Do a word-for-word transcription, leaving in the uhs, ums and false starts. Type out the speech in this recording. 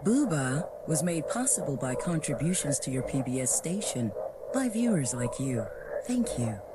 Boohbah was made possible by contributions to your P B S station by viewers like you. Thank you.